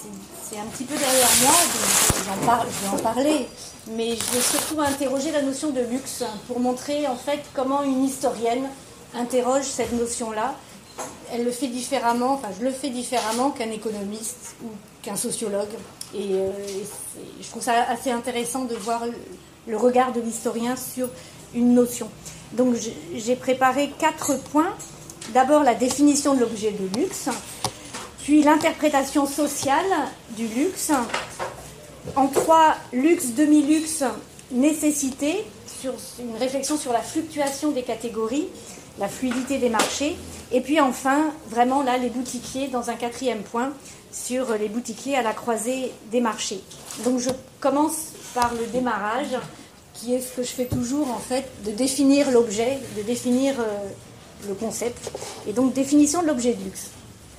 c'est un petit peu derrière moi, donc je vais en parler, mais je vais surtout interroger la notion de luxe pour montrer en fait comment une historienne interroge cette notion-là. Elle le fait différemment, enfin je le fais différemment qu'un économiste ou qu'un sociologue. Et je trouve ça assez intéressant de voir le regard de l'historien sur une notion. Donc j'ai préparé 4 points. D'abord la définition de l'objet de luxe, puis l'interprétation sociale du luxe. En 3, luxe, demi-luxe, nécessité, sur une réflexion sur la fluctuation des catégories, la fluidité des marchés. Et puis enfin, vraiment là, les boutiquiers, dans un 4e point, sur les boutiquiers à la croisée des marchés. Donc je commence par le démarrage, qui est ce que je fais toujours en fait, de définir l'objet, de définir le concept. Et donc définition de l'objet de luxe.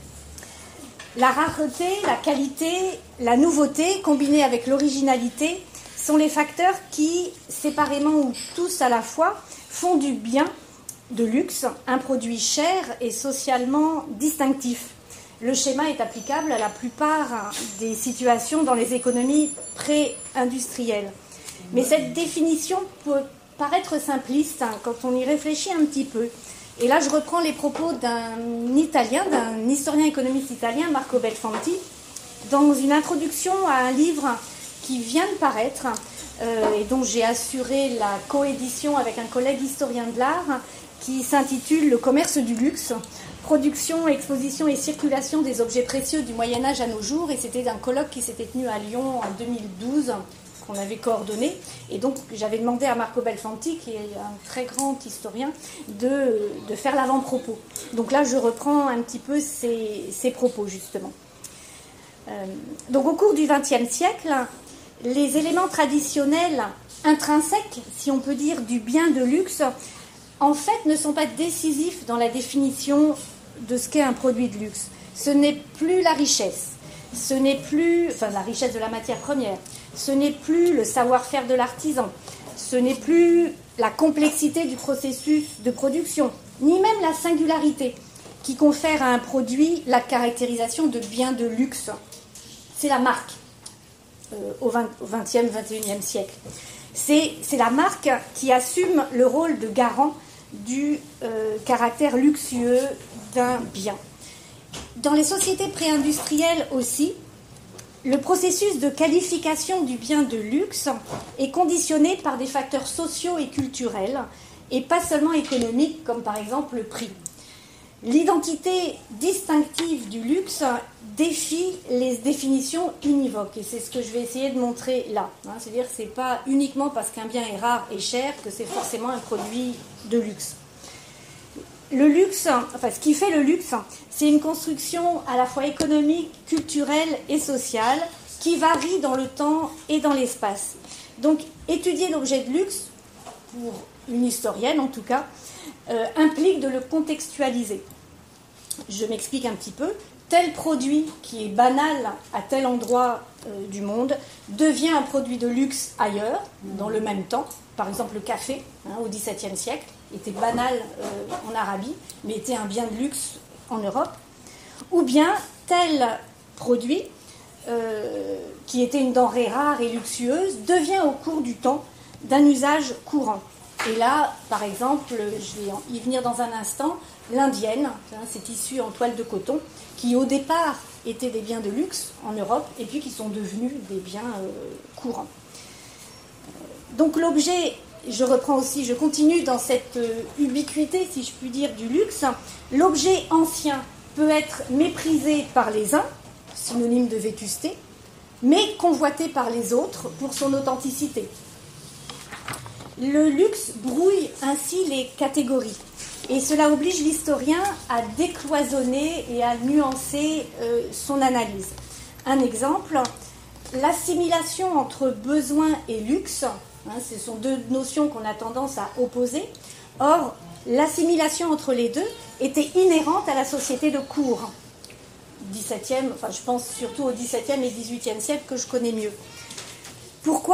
La rareté, la qualité, la nouveauté, combinée avec l'originalité, sont les facteurs qui, séparément ou tous à la fois, font du bien de luxe un produit cher et socialement distinctif. Le schéma est applicable à la plupart des situations dans les économies pré-industrielles. Mais cette définition peut paraître simpliste quand on y réfléchit un petit peu. Et là, je reprends les propos d'un historien économiste italien, Marco Belfanti, dans une introduction à un livre qui vient de paraître et dont j'ai assuré la coédition avec un collègue historien de l'art, qui s'intitule « Le commerce du luxe, production, exposition et circulation des objets précieux du Moyen-Âge à nos jours ». Et c'était un colloque qui s'était tenu à Lyon en 2012, qu'on avait coordonné. Et donc, j'avais demandé à Marco Belfanti, qui est un très grand historien, de faire l'avant-propos. Donc là, je reprends un petit peu ces propos, justement. Donc, au cours du XXe siècle, les éléments traditionnels intrinsèques, si on peut dire, du bien de luxe, en fait, ne sont pas décisifs dans la définition de ce qu'est un produit de luxe. Ce n'est plus la richesse, ce n'est plus, enfin, la richesse de la matière première, ce n'est plus le savoir-faire de l'artisan, ce n'est plus la complexité du processus de production, ni même la singularité qui confère à un produit la caractérisation de bien de luxe. C'est la marque au XXe, XXIe siècle. C'est la marque qui assume le rôle de garant du caractère luxueux d'un bien. Dans les sociétés pré-industrielles aussi, le processus de qualification du bien de luxe est conditionné par des facteurs sociaux et culturels, et pas seulement économiques, comme par exemple le prix. L'identité distinctive du luxe défie les définitions univoques, et c'est ce que je vais essayer de montrer là. C'est-à-dire que ce n'est pas uniquement parce qu'un bien est rare et cher que c'est forcément un produit de luxe. Le luxe, enfin ce qui fait le luxe, c'est une construction à la fois économique, culturelle et sociale qui varie dans le temps et dans l'espace. Donc étudier l'objet de luxe, pour une historienne en tout cas, implique de le contextualiser. Je m'explique un petit peu. Tel produit qui est banal à tel endroit du monde devient un produit de luxe ailleurs, dans le même temps. Par exemple, le café, au XVIIe siècle, était banal en Arabie, mais était un bien de luxe en Europe. Ou bien tel produit, qui était une denrée rare et luxueuse, devient au cours du temps d'un usage courant. Et là, par exemple, je vais y venir dans un instant, l'indienne, ces tissus en toile de coton, qui au départ étaient des biens de luxe en Europe, et puis qui sont devenus des biens courants. Donc l'objet, je continue dans cette ubiquité, si je puis dire, du luxe. L'objet ancien peut être méprisé par les uns, synonyme de vétusté, mais convoité par les autres pour son authenticité. Le luxe brouille ainsi les catégories, et cela oblige l'historien à décloisonner et à nuancer son analyse. Un exemple, l'assimilation entre besoin et luxe, ce sont deux notions qu'on a tendance à opposer. Or, l'assimilation entre les deux était inhérente à la société de cour. 17e, enfin je pense surtout au XVIIe et XVIIIe siècle que je connais mieux. Pourquoi ?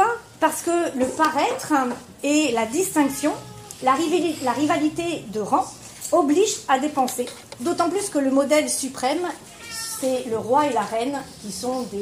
Parce que le paraître et la distinction, la rivalité de rang, obligent à dépenser. D'autant plus que le modèle suprême, c'est le roi et la reine qui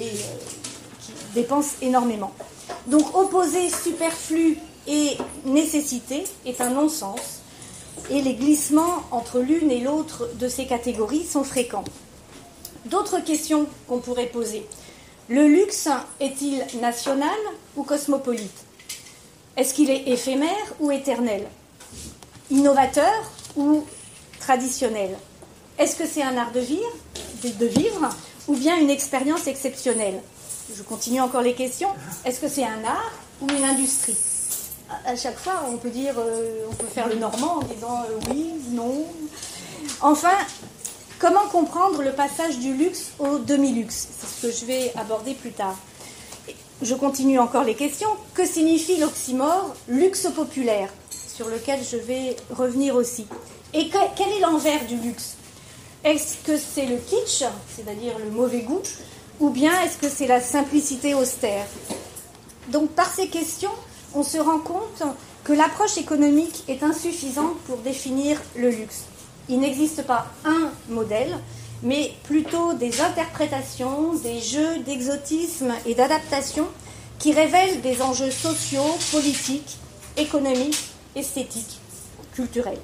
dépensent énormément. Donc opposer superflu et nécessité est un non-sens, et les glissements entre l'une et l'autre de ces catégories sont fréquents. D'autres questions qu'on pourrait poser. Le luxe est-il national ou cosmopolite? Est-ce qu'il est éphémère ou éternel? Innovateur ou traditionnel? Est-ce que c'est un art de vivre ou bien une expérience exceptionnelle? Je continue encore les questions. Est-ce que c'est un art ou une industrie? À chaque fois, on peut dire, on peut faire le normand en disant oui, non. Enfin, comment comprendre le passage du luxe au demi-luxe? C'est ce que je vais aborder plus tard. Je continue encore les questions. Que signifie l'oxymore luxe populaire, sur lequel je vais revenir aussi? Et quel est l'envers du luxe? Est-ce que c'est le kitsch, c'est-à-dire le mauvais goût, ou bien est-ce que c'est la simplicité austère? Donc par ces questions, on se rend compte que l'approche économique est insuffisante pour définir le luxe. Il n'existe pas un modèle, mais plutôt des interprétations, des jeux d'exotisme et d'adaptation qui révèlent des enjeux sociaux, politiques, économiques, esthétiques, culturels.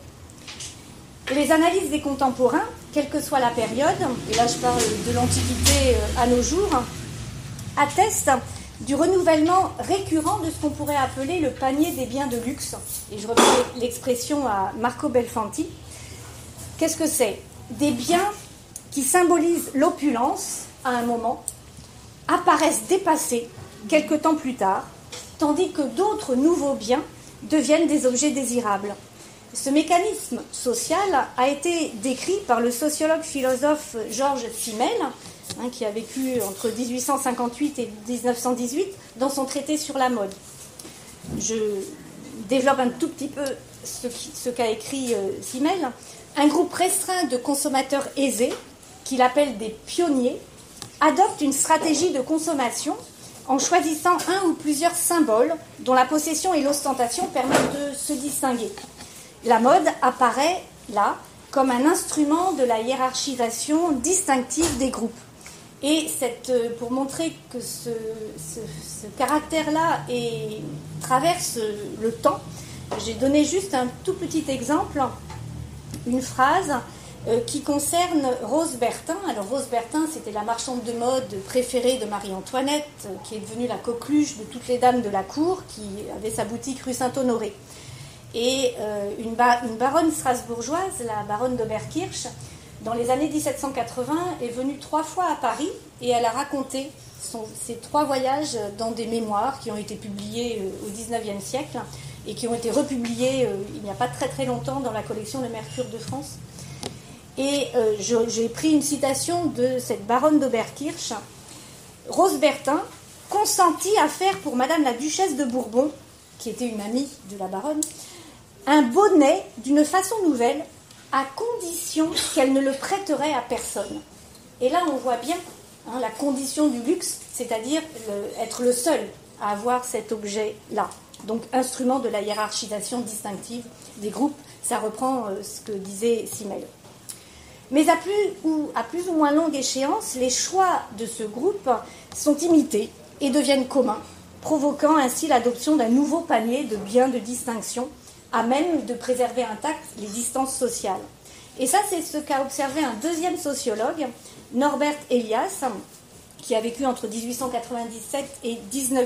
Les analyses des contemporains, quelle que soit la période, et là je parle de l'Antiquité à nos jours, attestent du renouvellement récurrent de ce qu'on pourrait appeler le panier des biens de luxe. Et je reprends l'expression à Marco Belfanti. Qu'est-ce que c'est? Des biens qui symbolisent l'opulence à un moment, apparaissent dépassés quelque temps plus tard, tandis que d'autres nouveaux biens deviennent des objets désirables. Ce mécanisme social a été décrit par le sociologue-philosophe Georges Simmel, qui a vécu entre 1858 et 1918, dans son traité sur la mode. Je développe un tout petit peu ce qu'a écrit Simmel. Un groupe restreint de consommateurs aisés, qu'il appelle des pionniers, adopte une stratégie de consommation en choisissant un ou plusieurs symboles dont la possession et l'ostentation permettent de se distinguer. La mode apparaît là comme un instrument de la hiérarchisation distinctive des groupes. Et pour montrer que ce caractère-là traverse le temps, j'ai donné juste un tout petit exemple, une phrase qui concerne Rose Bertin. Alors Rose Bertin, c'était la marchande de mode préférée de Marie-Antoinette, qui est devenue la coqueluche de toutes les dames de la cour, qui avait sa boutique rue Saint-Honoré. Et une baronne strasbourgeoise, la baronne d'Oberkirch, dans les années 1780, est venue 3 fois à Paris et elle a raconté ses 3 voyages dans des mémoires qui ont été publiés au XIXe siècle et qui ont été republiés il n'y a pas très très longtemps dans la collection Le Mercure de France. Et j'ai pris une citation de cette baronne d'Oberkirch. Rose Bertin consentit à faire pour Madame la Duchesse de Bourbon, qui était une amie de la baronne, un bonnet d'une façon nouvelle, à condition qu'elle ne le prêterait à personne. Et là, on voit bien la condition du luxe, c'est-à-dire être le seul à avoir cet objet-là. Donc, instrument de la hiérarchisation distinctive des groupes, ça reprend ce que disait Simmel. Mais à plus ou moins longue échéance, les choix de ce groupe sont imités et deviennent communs, provoquant ainsi l'adoption d'un nouveau panier de biens de distinction, à même de préserver intactes les distances sociales. Et ça, c'est ce qu'a observé un deuxième sociologue, Norbert Elias, qui a vécu entre 1897 et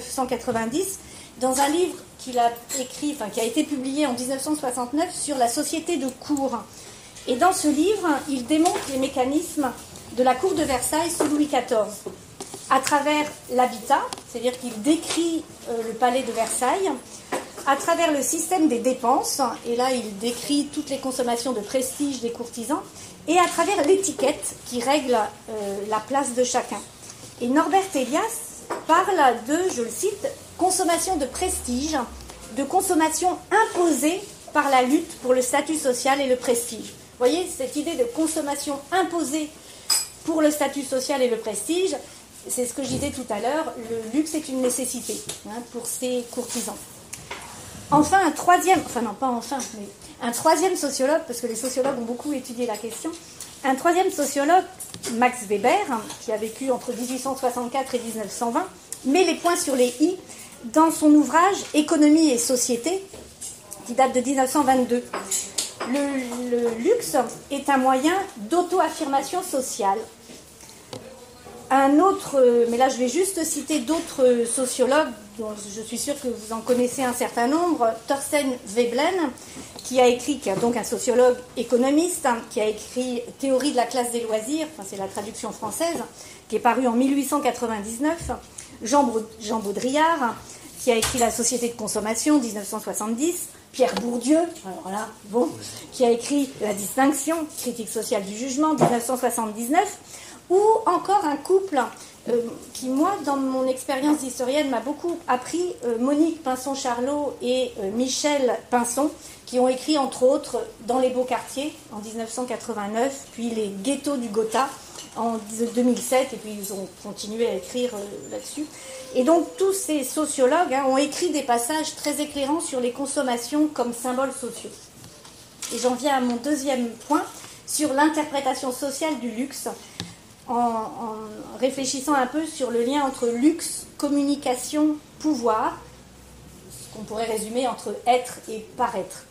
1990, dans un livre qu'il a écrit, qui a été publié en 1969 sur la société de cour. Et dans ce livre, il démontre les mécanismes de la cour de Versailles sous Louis XIV, à travers l'habitat, c'est-à-dire qu'il décrit le palais de Versailles, à travers le système des dépenses, et là il décrit toutes les consommations de prestige des courtisans, et à travers l'étiquette qui règle la place de chacun. Et Norbert Elias parle de, je le cite, consommation de prestige, de consommation imposée par la lutte pour le statut social et le prestige. Vous voyez, cette idée de consommation imposée pour le statut social et le prestige, c'est ce que je disais tout à l'heure, le luxe est une nécessité pour ces courtisans. Enfin, un troisième sociologue, parce que les sociologues ont beaucoup étudié la question, Un troisième sociologue, Max Weber, qui a vécu entre 1864 et 1920, met les points sur les i dans son ouvrage Économie et société, qui date de 1922. Le luxe est un moyen d'auto-affirmation sociale. Un autre, mais là je vais juste citer d'autres sociologues, dont je suis sûre que vous en connaissez un certain nombre, Thorstein Veblen, qui est donc un sociologue économiste, qui a écrit Théorie de la classe des loisirs, enfin c'est la traduction française, qui est paru en 1899, Jean Baudrillard, qui a écrit La société de consommation, 1970, Pierre Bourdieu, alors là, bon, qui a écrit La distinction, critique sociale du jugement, 1979, ou encore un couple qui, moi, dans mon expérience d'historienne, m'a beaucoup appris, Monique Pinson-Charlot et Michel Pinson, qui ont écrit, entre autres, Dans les beaux quartiers, en 1989, puis Les ghettos du Gotha, en 2007, et puis ils ont continué à écrire là-dessus. Et donc, tous ces sociologues ont écrit des passages très éclairants sur les consommations comme symboles sociaux. Et j'en viens à mon deuxième point, sur l'interprétation sociale du luxe, en réfléchissant un peu sur le lien entre luxe, communication, pouvoir, ce qu'on pourrait résumer entre être et paraître.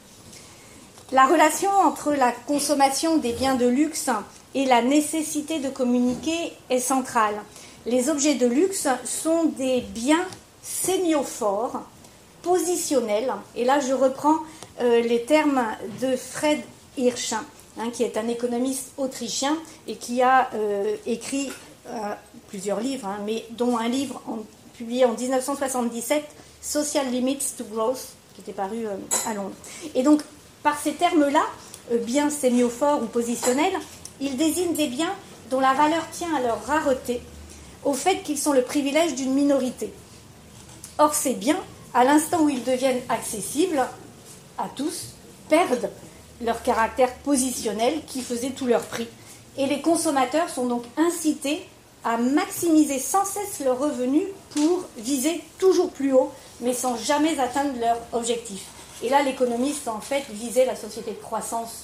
La relation entre la consommation des biens de luxe et la nécessité de communiquer est centrale. Les objets de luxe sont des biens sémiophores, positionnels, et là je reprends les termes de Fred Hirsch, qui est un économiste autrichien et qui a écrit plusieurs livres, mais dont un livre publié en 1977, Social Limits to Growth, qui était paru à Londres. Et donc, par ces termes-là, biens sémiophores ou positionnels, ils désignent des biens dont la valeur tient à leur rareté, au fait qu'ils sont le privilège d'une minorité. Or, ces biens, à l'instant où ils deviennent accessibles à tous, perdent leur caractère positionnel qui faisait tout leur prix. Et les consommateurs sont donc incités à maximiser sans cesse leurs revenus pour viser toujours plus haut, mais sans jamais atteindre leur objectif. Et là, l'économiste, en fait, visait la société de croissance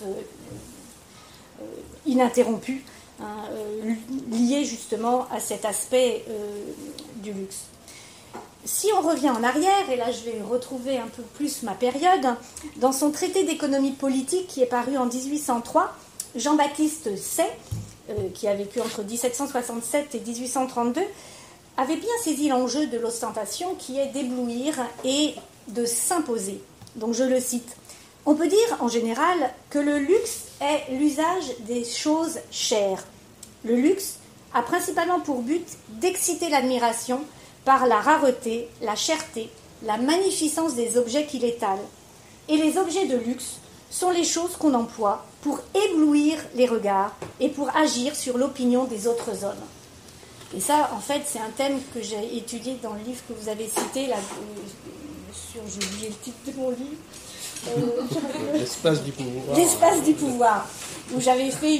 ininterrompue, liée justement à cet aspect du luxe. Si on revient en arrière, et là je vais retrouver un peu plus ma période, dans son traité d'économie politique qui est paru en 1803, Jean-Baptiste Say, qui a vécu entre 1767 et 1832, avait bien saisi l'enjeu de l'ostentation qui est d'éblouir et de s'imposer. Donc je le cite. On peut dire en général que le luxe est l'usage des choses chères. Le luxe a principalement pour but d'exciter l'admiration par la rareté, la cherté, la magnificence des objets qu'il étale. Et les objets de luxe sont les choses qu'on emploie pour éblouir les regards et pour agir sur l'opinion des autres hommes. Et ça, en fait, c'est un thème que j'ai étudié dans le livre que vous avez cité, là, j'ai oublié le titre de mon livre. L'espace du pouvoir. L'espace du pouvoir, où j'avais fait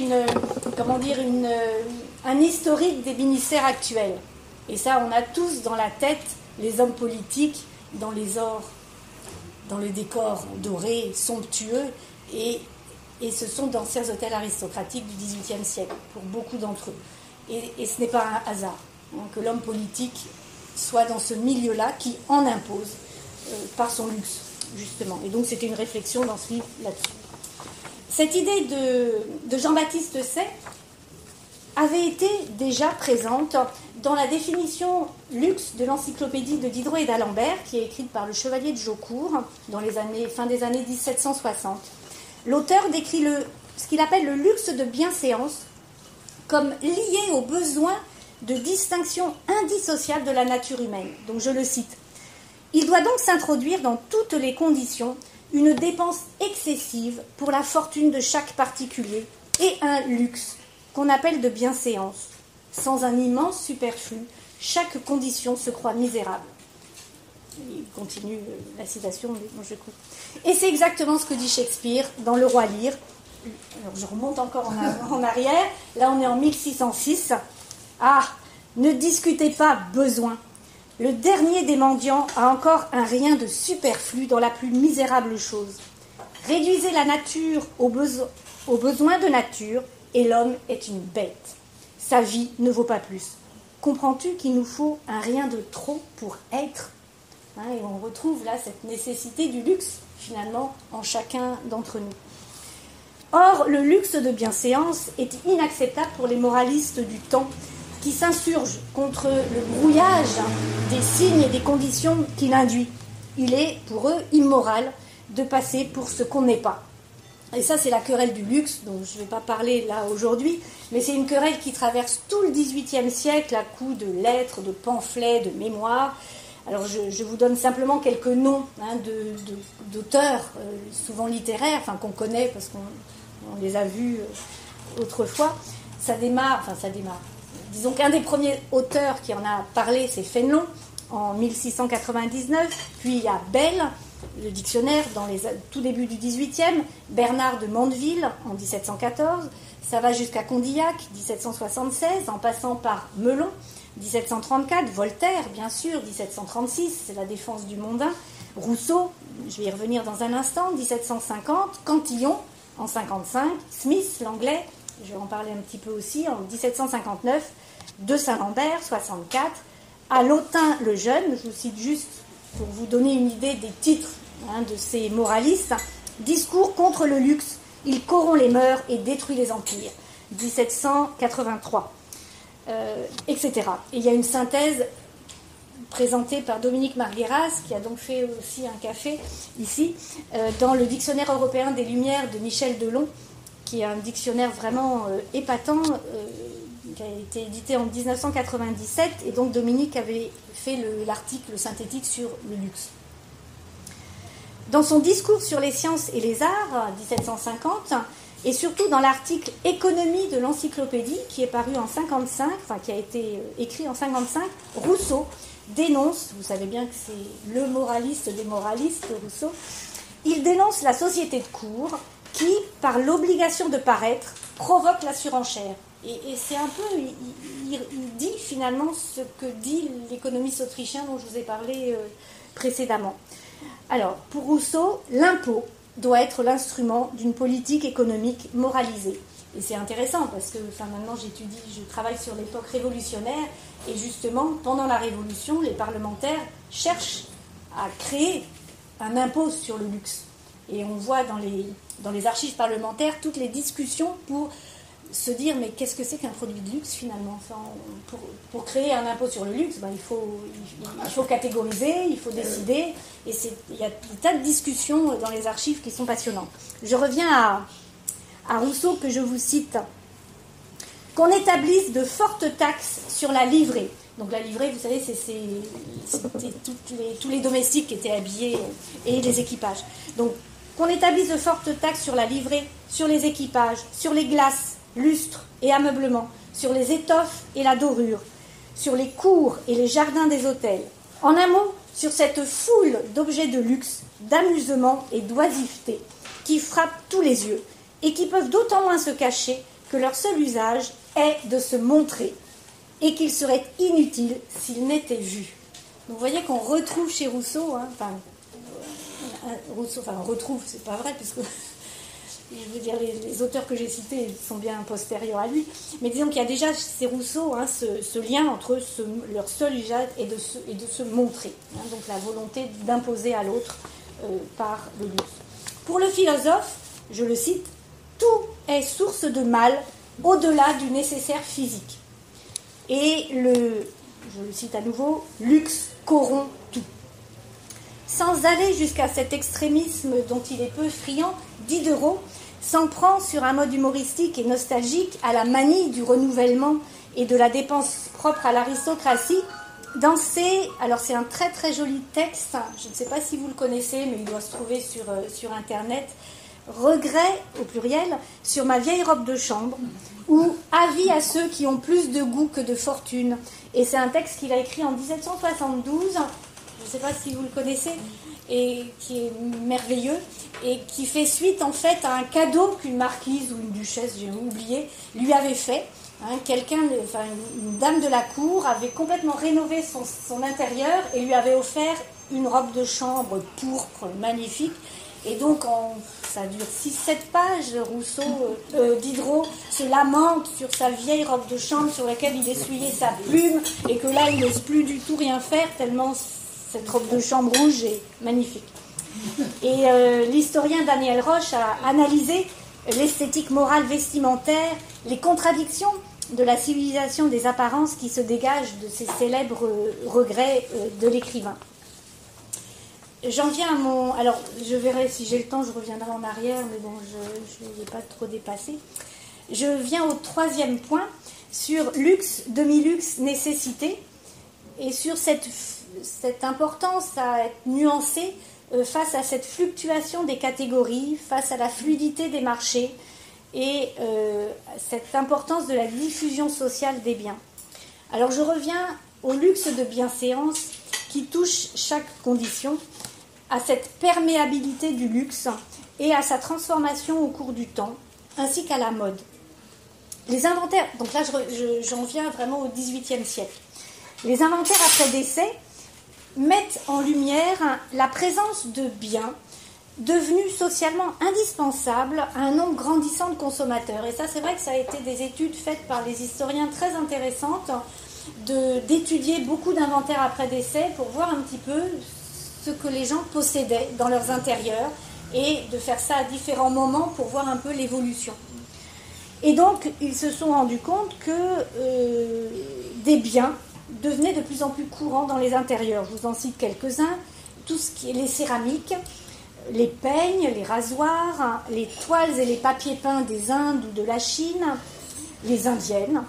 un historique des ministères actuels. Et ça, on a tous dans la tête les hommes politiques dans les ors, dans le décor doré, somptueux, et ce sont d'anciens hôtels aristocratiques du XVIIIe siècle, pour beaucoup d'entre eux. Et ce n'est pas un hasard que l'homme politique soit dans ce milieu-là qui en impose par son luxe, justement. Et donc c'était une réflexion dans ce livre là-dessus. Cette idée de Jean-Baptiste Say avait été déjà présente dans la définition luxe de l'encyclopédie de Diderot et d'Alembert, qui est écrite par le chevalier de Jaucourt dans les fin des années 1760. L'auteur décrit ce qu'il appelle le luxe de bienséance comme lié au besoin de distinction indissociable de la nature humaine. Donc je le cite. Il doit donc s'introduire dans toutes les conditions une dépense excessive pour la fortune de chaque particulier et un luxe qu'on appelle de bienséance. Sans un immense superflu, chaque condition se croit misérable. Il continue la citation, mais je coupe. Et c'est exactement ce que dit Shakespeare dans Le Roi Lear. Alors je remonte encore en arrière. Là, on est en 1606. Ah, ne discutez pas besoin. Le dernier des mendiants a encore un rien de superflu dans la plus misérable chose. Réduisez la nature aux besoins de nature, et l'homme est une bête. Sa vie ne vaut pas plus. Comprends-tu qu'il nous faut un rien de trop pour être ? Et on retrouve là cette nécessité du luxe, finalement, en chacun d'entre nous. Or, le luxe de bienséance est inacceptable pour les moralistes du temps qui s'insurgent contre le brouillage des signes et des conditions qu'il induit. Il est, pour eux, immoral de passer pour ce qu'on n'est pas. Et ça, c'est la querelle du luxe, dont je ne vais pas parler là aujourd'hui, mais c'est une querelle qui traverse tout le XVIIIe siècle à coups de lettres, de pamphlets, de mémoires. Alors, je vous donne simplement quelques noms d'auteurs, souvent littéraires, qu'on connaît parce qu'on les a vus autrefois. Ça démarre. Disons qu'un des premiers auteurs qui en a parlé, c'est Fénelon, en 1699. Puis il y a Bell, le dictionnaire, dans les tout début du XVIIIe, Bernard de Mandeville, en 1714. Ça va jusqu'à Condillac, 1776, en passant par Melon, 1734, Voltaire, bien sûr, 1736, c'est la défense du mondain, Rousseau, je vais y revenir dans un instant, 1750, Cantillon, en 55, Smith, l'anglais, je vais en parler un petit peu aussi, en 1759, de Saint-Lambert, 64, à Lautin le Jeune, je vous cite juste pour vous donner une idée des titres de ces moralistes, Discours contre le luxe, il corrompt les mœurs et détruit les empires, 1783. Etc. Et il y a une synthèse présentée par Dominique Margueras, qui a donc fait aussi un café ici, dans le Dictionnaire européen des Lumières de Michel Delon, qui est un dictionnaire vraiment épatant, qui a été édité en 1997, et donc Dominique avait fait l'article synthétique sur le luxe. Dans son discours sur les sciences et les arts, 1750, et surtout dans l'article « Économie de l'encyclopédie » qui est paru en 55, qui a été écrit en 55, Rousseau dénonce, vous savez bien que c'est le moraliste des moralistes, Rousseau, il dénonce la société de cour qui, par l'obligation de paraître, provoque la surenchère. Et c'est un peu, il dit finalement ce que dit l'économiste autrichien dont je vous ai parlé précédemment. Alors, pour Rousseau, l'impôt doit être l'instrument d'une politique économique moralisée. Et c'est intéressant parce que maintenant je travaille sur l'époque révolutionnaire et justement, pendant la Révolution, les parlementaires cherchent à créer un impôt sur le luxe. Et on voit dans les archives parlementaires toutes les discussions pour se dire mais qu'est-ce que c'est qu'un produit de luxe finalement ? Pour créer un impôt sur le luxe, il faut catégoriser, il faut décider, et il y a des tas de discussions dans les archives qui sont passionnantes. Je reviens à Rousseau que je vous cite. Qu'on établisse de fortes taxes sur la livrée. Donc la livrée, vous savez, c'était tous les domestiques qui étaient habillés et les équipages. Donc qu'on établisse de fortes taxes sur la livrée, sur les équipages, sur les glaces, lustres et ameublements, sur les étoffes et la dorure, sur les cours et les jardins des hôtels. En un mot, sur cette foule d'objets de luxe, d'amusement et d'oisiveté qui frappent tous les yeux et qui peuvent d'autant moins se cacher que leur seul usage est de se montrer et qu'il serait inutile s'ils n'étaient vus. Donc vous voyez qu'on retrouve chez Rousseau, on retrouve, c'est pas vrai, puisque je veux dire, les auteurs que j'ai cités sont bien postérieurs à lui, mais disons qu'il y a déjà chez Rousseau ce lien entre leur seul usage et de se montrer, donc la volonté d'imposer à l'autre par le luxe. Pour le philosophe, je le cite, tout est source de mal au-delà du nécessaire physique. Et je le cite à nouveau, luxe corrompt tout. Sans aller jusqu'à cet extrémisme dont il est peu friand, Diderot s'en prend sur un mode humoristique et nostalgique à la manie du renouvellement et de la dépense propre à l'aristocratie. Alors c'est un très très joli texte, je ne sais pas si vous le connaissez, mais il doit se trouver sur Internet, Regret, au pluriel, sur ma vieille robe de chambre, ou Avis à ceux qui ont plus de goût que de fortune. Et c'est un texte qu'il a écrit en 1772, je ne sais pas si vous le connaissez, et qui est merveilleux, et qui fait suite en fait à un cadeau qu'une marquise ou une duchesse, j'ai oublié, lui avait fait. Une dame de la cour avait complètement rénové son intérieur et lui avait offert une robe de chambre pourpre magnifique. Et donc, ça dure 6-7 pages. Diderot se lamente sur sa vieille robe de chambre sur laquelle il essuyait sa plume et que là il n'ose plus du tout rien faire tellement cette robe de chambre rouge est magnifique. Et l'historien Daniel Roche a analysé l'esthétique morale vestimentaire, les contradictions de la civilisation des apparences qui se dégagent de ces célèbres regrets de l'écrivain. J'en viens à mon... Alors, je verrai si j'ai le temps, je reviendrai en arrière, mais bon, je ne vais pas trop dépasser. Je viens au 3e point, sur luxe, demi-luxe, nécessité, et sur cette importance à être nuancée face à cette fluctuation des catégories, face à la fluidité des marchés, et cette importance de la diffusion sociale des biens. Alors, je reviens au luxe de bienséance qui touche chaque condition, à cette perméabilité du luxe et à sa transformation au cours du temps, ainsi qu'à la mode. Les inventaires, donc là j'en viens vraiment au XVIIIe siècle. Les inventaires après décès mettent en lumière la présence de biens devenus socialement indispensables à un nombre grandissant de consommateurs. Et ça, c'est vrai que ça a été des études faites par les historiens très intéressantes, d'étudier beaucoup d'inventaires après décès pour voir un petit peu ce que les gens possédaient dans leurs intérieurs et de faire ça à différents moments pour voir un peu l'évolution. Et donc, ils se sont rendus compte que des biens devenaient de plus en plus courants dans les intérieurs. Je vous en cite quelques-uns. Tout ce qui est les céramiques, les peignes, les rasoirs, les toiles et les papiers peints des Indes ou de la Chine, les indiennes.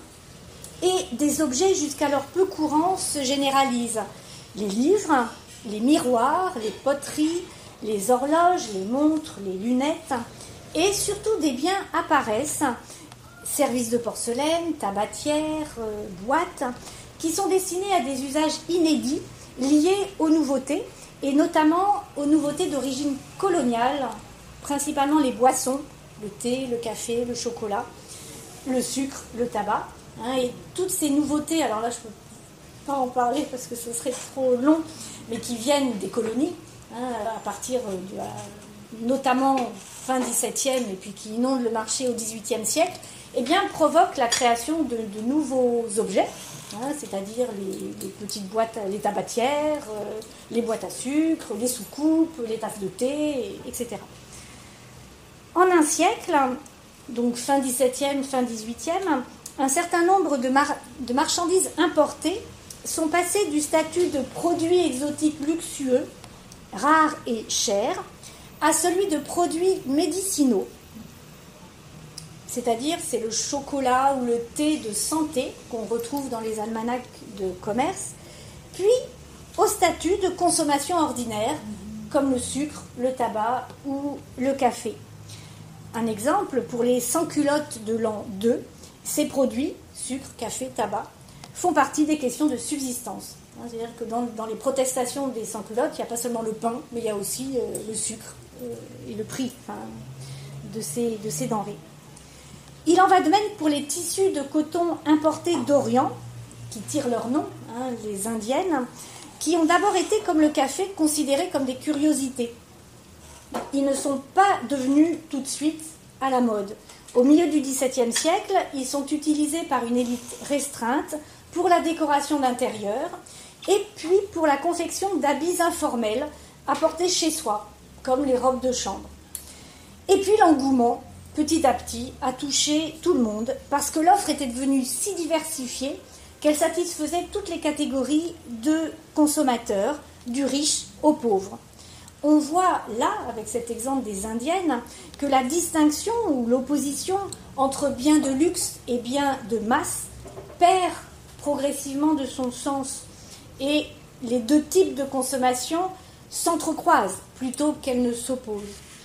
Et des objets jusqu'alors peu courants se généralisent. Les livres, les miroirs, les poteries, les horloges, les montres, les lunettes, et surtout des biens apparaissent, services de porcelaine, tabatières, boîtes, qui sont destinés à des usages inédits liés aux nouveautés, et notamment aux nouveautés d'origine coloniale, principalement les boissons, le thé, le café, le chocolat, le sucre, le tabac, et toutes ces nouveautés, alors là je ne peux pas en parler parce que ce serait trop long, mais qui viennent des colonies, à partir notamment fin XVIIe et puis qui inondent le marché au XVIIIe siècle, eh bien, provoquent la création de nouveaux objets, c'est-à-dire les petites boîtes, les tabatières, les boîtes à sucre, les soucoupes, les tasses de thé, etc. En un siècle, donc fin XVIIe, fin XVIIIe, un certain nombre de marchandises importées sont passées du statut de produits exotiques luxueux, rares et chers, à celui de produits médicinaux. C'est-à-dire, c'est le chocolat ou le thé de santé qu'on retrouve dans les almanachs de commerce, puis au statut de consommation ordinaire, comme le sucre, le tabac ou le café. Un exemple, pour les sans-culottes de l'an 2, ces produits, sucre, café, tabac, font partie des questions de subsistance. C'est-à-dire que dans les protestations des sans-culottes, il n'y a pas seulement le pain, mais il y a aussi le sucre et le prix de ces denrées. Il en va de même pour les tissus de coton importés d'Orient, qui tirent leur nom, les indiennes, qui ont d'abord été, comme le café, considérés comme des curiosités. Ils ne sont pas devenus tout de suite à la mode. Au milieu du XVIIe siècle, ils sont utilisés par une élite restreinte pour la décoration d'intérieur et puis pour la confection d'habits informels apportés chez soi, comme les robes de chambre. Et puis l'engouement, petit à petit, a touché tout le monde parce que l'offre était devenue si diversifiée qu'elle satisfaisait toutes les catégories de consommateurs, du riche au pauvre. On voit là, avec cet exemple des indiennes, que la distinction ou l'opposition entre biens de luxe et biens de masse perd progressivement de son sens et les deux types de consommation s'entrecroisent plutôt qu'elles ne s'opposent.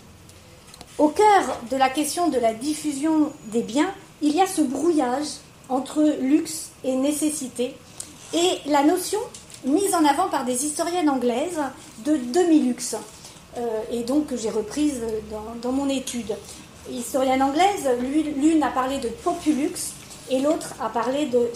Au cœur de la question de la diffusion des biens, il y a ce brouillage entre luxe et nécessité et la notion mise en avant par des historiennes anglaises de demi-luxe, et donc que j'ai reprise dans mon étude. Historienne anglaise, l'une a parlé de populux et l'autre a parlé de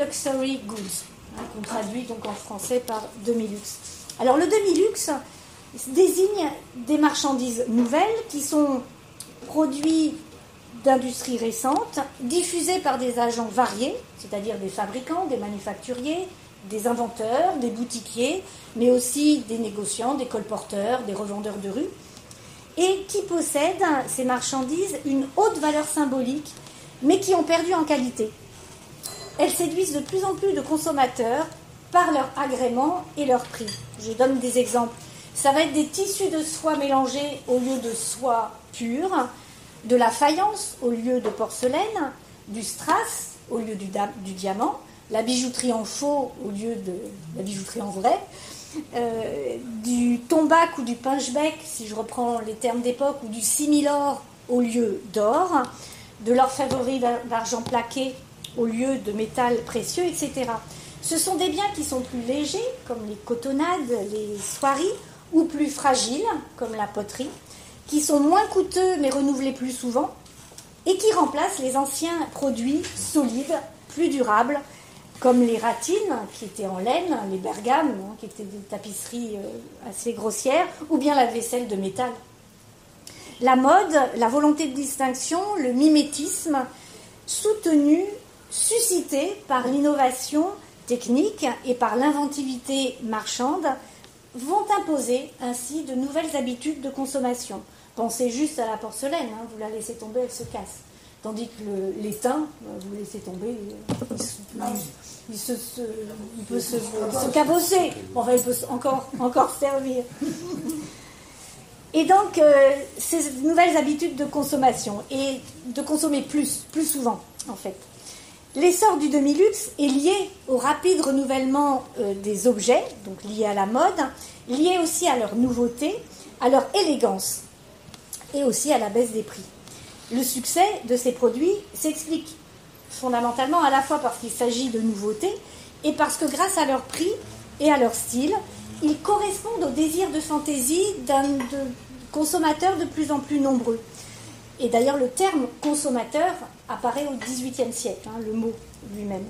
semi-luxury goods, qu'on traduit donc en français par demi-luxe. Alors le demi-luxe, désigne des marchandises nouvelles qui sont produits d'industries récentes, diffusées par des agents variés, c'est-à-dire des fabricants, des manufacturiers, des inventeurs, des boutiquiers, mais aussi des négociants, des colporteurs, des revendeurs de rue, et qui possèdent, ces marchandises, une haute valeur symbolique, mais qui ont perdu en qualité. Elles séduisent de plus en plus de consommateurs par leur agrément et leur prix. Je donne des exemples. Ça va être des tissus de soie mélangés au lieu de soie pure, de la faïence au lieu de porcelaine, du strass au lieu du diamant, la bijouterie en faux au lieu de la bijouterie en vrai, du tombac ou du pinchbeck, si je reprends les termes d'époque, ou du similor au lieu d'or, de l'orfèvrerie d'argent plaqué au lieu de métal précieux, etc. Ce sont des biens qui sont plus légers, comme les cotonnades, les soieries, ou plus fragiles, comme la poterie, qui sont moins coûteux mais renouvelés plus souvent, et qui remplacent les anciens produits solides, plus durables, comme les ratines, qui étaient en laine, les bergames, qui étaient des tapisseries assez grossières, ou bien la vaisselle de métal. La mode, la volonté de distinction, le mimétisme, soutenu, suscité par l'innovation technique et par l'inventivité marchande, vont imposer ainsi de nouvelles habitudes de consommation. Pensez juste à la porcelaine, vous la laissez tomber, elle se casse. Tandis que l'étain, vous laissez tomber, il peut se cabosser. Enfin, il peut encore servir. Et donc, ces nouvelles habitudes de consommation, et de consommer plus souvent, en fait. L'essor du demi-luxe est lié au rapide renouvellement des objets, donc lié à la mode, lié aussi à leur nouveauté, à leur élégance, et aussi à la baisse des prix. Le succès de ces produits s'explique fondamentalement à la fois parce qu'il s'agit de nouveautés et parce que grâce à leur prix et à leur style, ils correspondent au désir de fantaisie de consommateurs de plus en plus nombreux. Et d'ailleurs, le terme consommateur apparaît au XVIIIe siècle, le mot lui-même.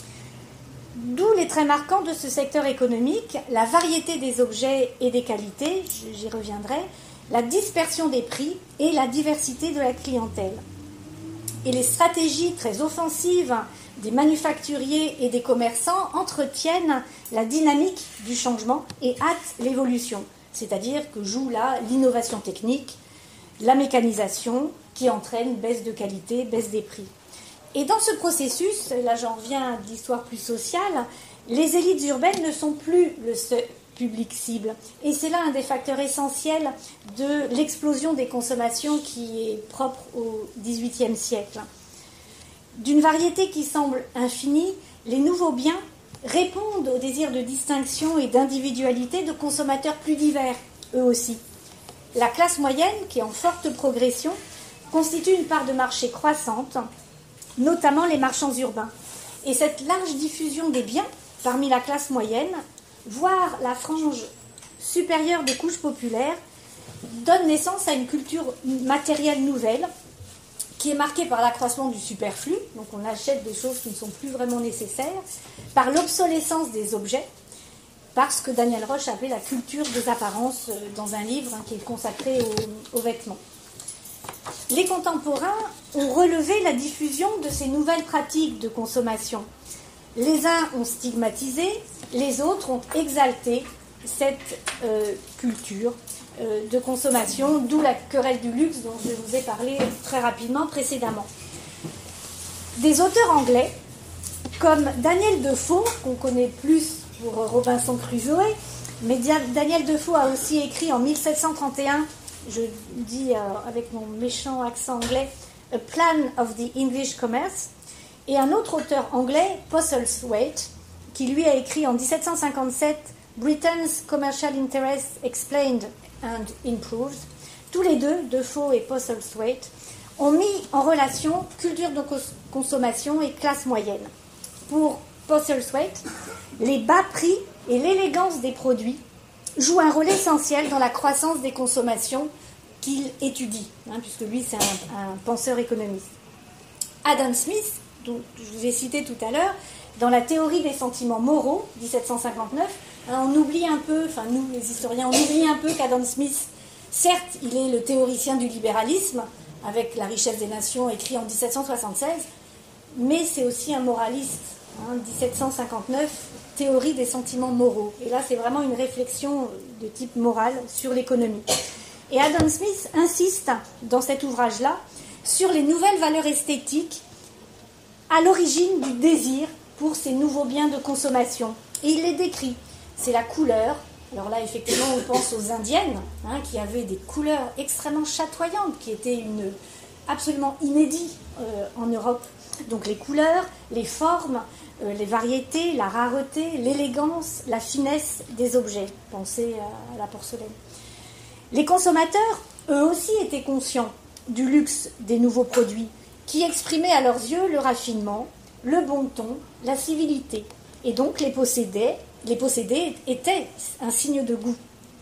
D'où les traits marquants de ce secteur économique, la variété des objets et des qualités, j'y reviendrai, la dispersion des prix et la diversité de la clientèle. Et les stratégies très offensives des manufacturiers et des commerçants entretiennent la dynamique du changement et hâtent l'évolution, c'est-à-dire que joue là l'innovation technique, la mécanisation qui entraîne baisse de qualité, baisse des prix. Et dans ce processus, là j'en reviens à l'histoire plus sociale, les élites urbaines ne sont plus le seul public cible. Et c'est là un des facteurs essentiels de l'explosion des consommations qui est propre au XVIIIe siècle. D'une variété qui semble infinie, les nouveaux biens répondent au désir de distinction et d'individualité de consommateurs plus divers, eux aussi. La classe moyenne, qui est en forte progression, constitue une part de marché croissante, notamment les marchands urbains. Et cette large diffusion des biens parmi la classe moyenne, voire la frange supérieure des couches populaires, donne naissance à une culture matérielle nouvelle qui est marquée par l'accroissement du superflu, donc on achète des choses qui ne sont plus vraiment nécessaires, par l'obsolescence des objets, parce que Daniel Roche appelait la culture des apparences dans un livre qui est consacré aux vêtements. Les contemporains ont relevé la diffusion de ces nouvelles pratiques de consommation. Les uns ont stigmatisé, les autres ont exalté cette culture de consommation, d'où la querelle du luxe dont je vous ai parlé très rapidement précédemment. Des auteurs anglais, comme Daniel Defoe, qu'on connaît plus pour Robinson Crusoe, mais Daniel Defoe a aussi écrit en 1731, je dis avec mon méchant accent anglais, A Plan of the English Commerce, et un autre auteur anglais, Postlethwaite, qui lui a écrit en 1757 Britain's Commercial Interests Explained and Improved. Tous les deux, Defoe et Postlethwaite, ont mis en relation culture de consommation et classe moyenne. Pour Postlethwaite, les bas prix et l'élégance des produits jouent un rôle essentiel dans la croissance des consommations qu'il étudie, puisque lui c'est un penseur économiste. Adam Smith, dont je vous ai cité tout à l'heure, dans la théorie des sentiments moraux, 1759, on oublie un peu, enfin nous les historiens, on oublie un peu qu'Adam Smith, certes, il est le théoricien du libéralisme, avec La richesse des nations, écrit en 1776, mais c'est aussi un moraliste, 1759, théorie des sentiments moraux. Et là, c'est vraiment une réflexion de type moral sur l'économie. Et Adam Smith insiste dans cet ouvrage-là sur les nouvelles valeurs esthétiques à l'origine du désir pour ces nouveaux biens de consommation. Et il les décrit. C'est la couleur. Alors là, effectivement, on pense aux Indiennes, qui avaient des couleurs extrêmement chatoyantes, qui étaient absolument inédites en Europe. Donc les couleurs, les formes, les variétés, la rareté, l'élégance, la finesse des objets. Pensez à la porcelaine. Les consommateurs, eux aussi, étaient conscients du luxe des nouveaux produits, qui exprimaient à leurs yeux le raffinement, le bon ton, la civilité. Et donc les posséder étaient un signe de goût.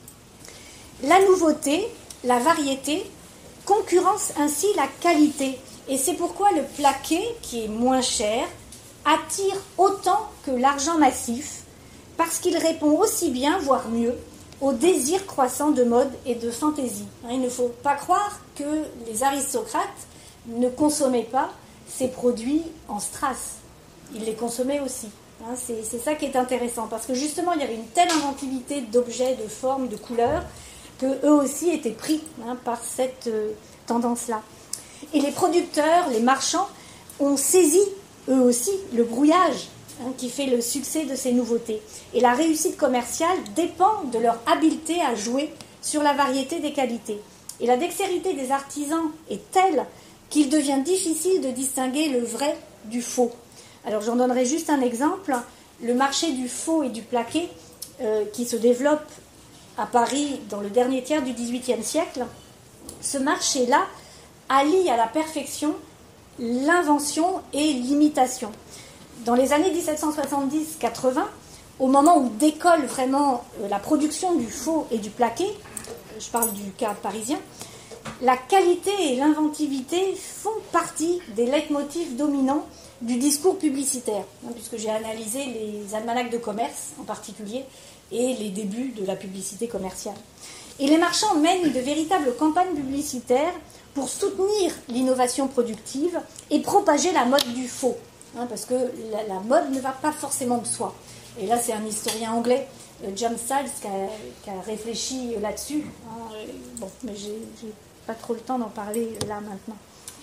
La nouveauté, la variété, concurrence ainsi la qualité. Et c'est pourquoi le plaqué, qui est moins cher, attire autant que l'argent massif, parce qu'il répond aussi bien, voire mieux, au désir croissant de mode et de fantaisie. Il ne faut pas croire que les aristocrates ne consommaient pas ces produits en strass. Ils les consommaient aussi. C'est ça qui est intéressant, parce que justement, il y avait une telle inventivité d'objets, de formes, de couleurs, qu'eux aussi étaient pris par cette tendance-là. Et les producteurs, les marchands, ont saisi, eux aussi, le brouillage qui fait le succès de ces nouveautés. Et la réussite commerciale dépend de leur habileté à jouer sur la variété des qualités. Et la dextérité des artisans est telle qu'il devient difficile de distinguer le vrai du faux. Alors j'en donnerai juste un exemple. Le marché du faux et du plaqué qui se développe à Paris dans le dernier tiers du XVIIIe siècle, ce marché-là allie à la perfection l'invention et l'imitation. Dans les années 1770-80, au moment où décolle vraiment la production du faux et du plaqué, je parle du cas parisien, la qualité et l'inventivité font partie des leitmotifs dominants du discours publicitaire, puisque j'ai analysé les almanachs de commerce en particulier et les débuts de la publicité commerciale. Et les marchands mènent de véritables campagnes publicitaires pour soutenir l'innovation productive et propager la mode du faux, parce que la mode ne va pas forcément de soi. Et là, c'est un historien anglais, John Styles, qui a réfléchi là-dessus. Bon, mais j'ai pas trop le temps d'en parler là maintenant.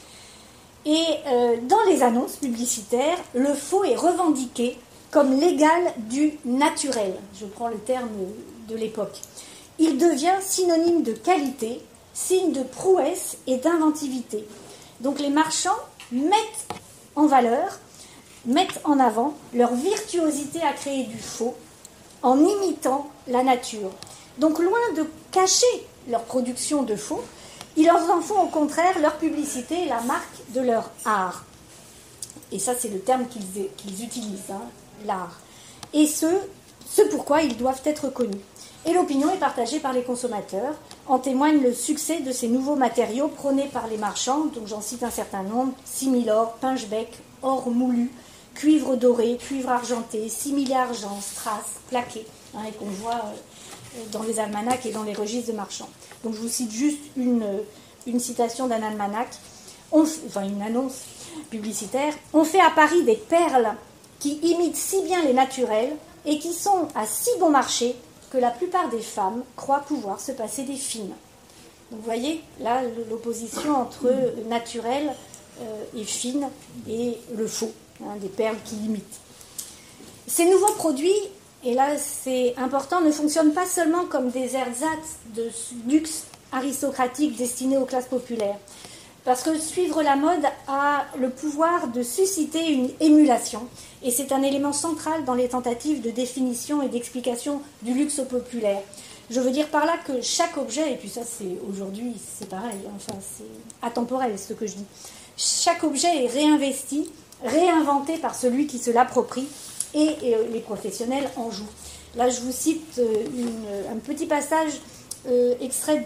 Et dans les annonces publicitaires, le faux est revendiqué comme l'égal du naturel. Je prends le terme de l'époque. Il devient synonyme de qualité, signe de prouesse et d'inventivité. Donc les marchands mettent en valeur, mettent en avant leur virtuosité à créer du faux en imitant la nature. Donc loin de cacher leur production de faux, ils en font au contraire leur publicité, la marque de leur art. Et ça, c'est le terme qu'ils utilisent, l'art. Et ce pourquoi ils doivent être connus. Et l'opinion est partagée par les consommateurs. En témoigne le succès de ces nouveaux matériaux prônés par les marchands, donc j'en cite un certain nombre: simili-or, pinche-bec, or moulu, cuivre doré, cuivre argenté, simili-argent, strass, plaqué, et qu'on voit dans les almanachs et dans les registres de marchands. Donc je vous cite juste une citation d'un almanach, une annonce publicitaire. « On fait à Paris des perles qui imitent si bien les naturels et qui sont à si bon marché que la plupart des femmes croient pouvoir se passer des fines. » Donc vous voyez, là, l'opposition entre naturel et fine et le faux, des perles qui imitent. Ces nouveaux produits, et là c'est important, ne fonctionnent pas seulement comme des ersatz de luxe aristocratique destinés aux classes populaires. Parce que suivre la mode a le pouvoir de susciter une émulation, et c'est un élément central dans les tentatives de définition et d'explication du luxe populaire. Je veux dire par là que chaque objet, et puis ça c'est aujourd'hui c'est pareil, c'est atemporel ce que je dis, chaque objet est réinvesti, réinventé par celui qui se l'approprie, et les professionnels en jouent. Là je vous cite un petit passage extrait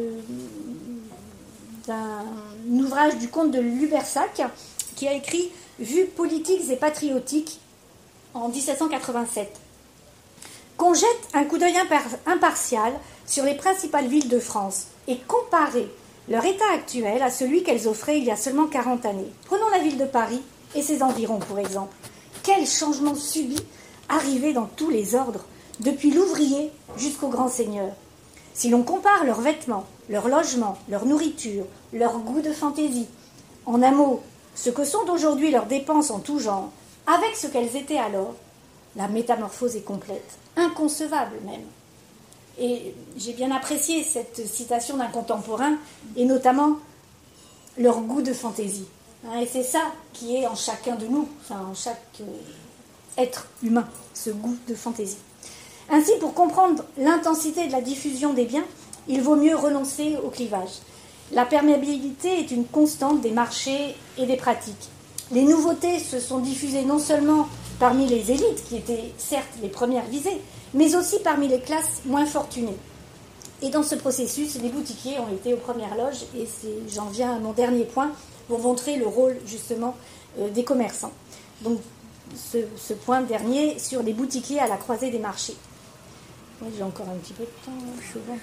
d'un ouvrage du comte de Lubersac qui a écrit « Vues politiques et patriotiques en 1787, qu'on jette un coup d'œil impartial sur les principales villes de France et comparer leur état actuel à celui qu'elles offraient il y a seulement 40 années. Prenons la ville de Paris et ses environs, pour exemple. Quel changement subit, arrivé dans tous les ordres, depuis l'ouvrier jusqu'au grand seigneur. Si l'on compare leurs vêtements, leur logement, leur nourriture, leur goût de fantaisie, en un mot, ce que sont aujourd'hui leurs dépenses en tout genre, avec ce qu'elles étaient alors, la métamorphose est complète, inconcevable même. Et j'ai bien apprécié cette citation d'un contemporain, et notamment leur goût de fantaisie. Et c'est ça qui est en chacun de nous, enfin en chaque être humain, ce goût de fantaisie. Ainsi, pour comprendre l'intensité de la diffusion des biens, il vaut mieux renoncer au clivage. La perméabilité est une constante des marchés et des pratiques. Les nouveautés se sont diffusées non seulement parmi les élites, qui étaient certes les premières visées, mais aussi parmi les classes moins fortunées. Et dans ce processus, les boutiquiers ont été aux premières loges, et j'en viens à mon dernier point, pour montrer le rôle justement des commerçants. Donc ce point dernier sur les boutiquiers à la croisée des marchés. Oui, j'ai encore un petit peu de temps, souvent.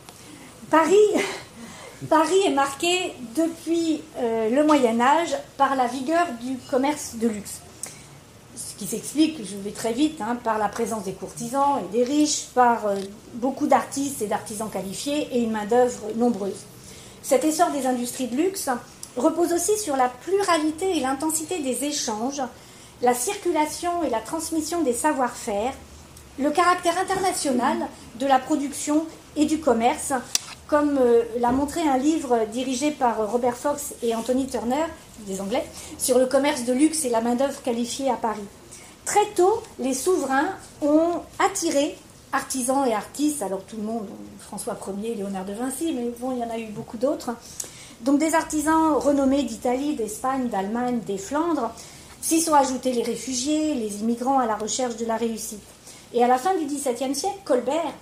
Paris est marqué depuis le Moyen-Âge par la vigueur du commerce de luxe. Ce qui s'explique, je vais très vite, par la présence des courtisans et des riches, par beaucoup d'artistes et d'artisans qualifiés et une main-d'œuvre nombreuse. Cet essor des industries de luxe repose aussi sur la pluralité et l'intensité des échanges, la circulation et la transmission des savoir-faire, le caractère international de la production et du commerce, comme l'a montré un livre dirigé par Robert Fox et Anthony Turner, des Anglais, sur le commerce de luxe et la main-d'œuvre qualifiée à Paris. Très tôt, les souverains ont attiré artisans et artistes, alors tout le monde, François Ier, Léonard de Vinci, mais bon, il y en a eu beaucoup d'autres. Donc des artisans renommés d'Italie, d'Espagne, d'Allemagne, des Flandres, s'y sont ajoutés les réfugiés, les immigrants à la recherche de la réussite. Et à la fin du XVIIe siècle, Colbert